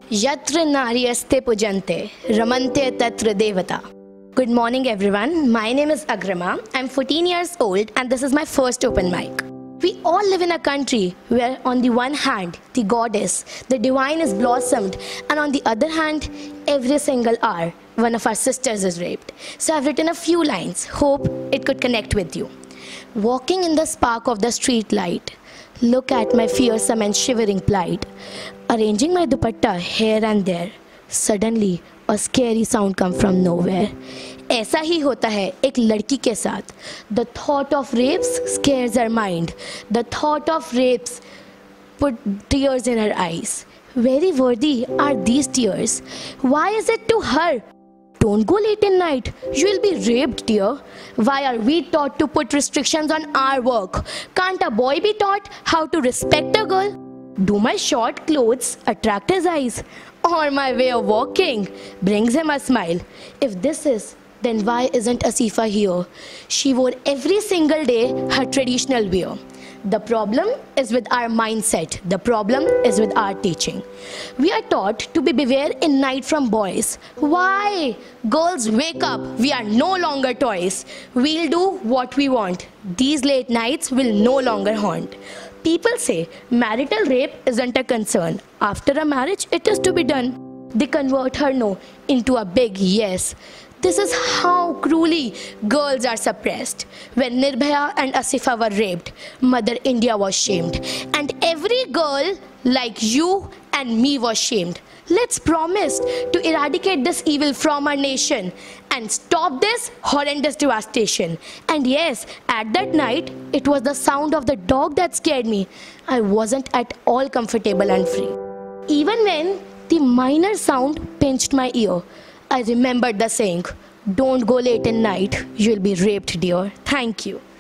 Yatra naryaste pujante, ramante tatra devata. Good morning everyone, my name is Agrima. I'm 14 years old and this is my first open mic. We all live in a country where on the one hand, the goddess, the divine is blossomed, and on the other hand, every single hour, one of our sisters is raped. So I've written a few lines, hope it could connect with you. Walking in the spark of the street light, look at my fearsome and shivering plight. Arranging my dupatta here and there, suddenly a scary sound come from nowhere. ऐसा ही होता है एक लड़की के साथ. The thought of rapes scares her mind. The thought of rapes put tears in her eyes. Very worthy are these tears. Why is it to her? Don't go late in night. You will be raped, dear. Why are we taught to put restrictions on our work? Can't a boy be taught how to respect a girl? Do my short clothes attract his eyes? Or my way of walking brings him a smile? If this is, then why isn't Asifa here? She wore every single day her traditional wear. The problem is with our mindset. The problem is with our teaching. We are taught to be beware in night from boys. Why? Girls, wake up. We are no longer toys. We'll do what we want. These late nights will no longer haunt. People say marital rape isn't a concern. After a marriage, it is to be done. They convert her no into a big yes. This is how cruelly girls are suppressed. When Nirbhaya and Asifa were raped, Mother India was shamed. And every girl like you and me was shamed. Let's promise to eradicate this evil from our nation and stop this horrendous devastation. And yes, at that night, it was the sound of the dog that scared me. I wasn't at all comfortable and free. Even when the minor sound pinched my ear, I remembered the saying, don't go late in night, you'll be raped, dear. Thank you.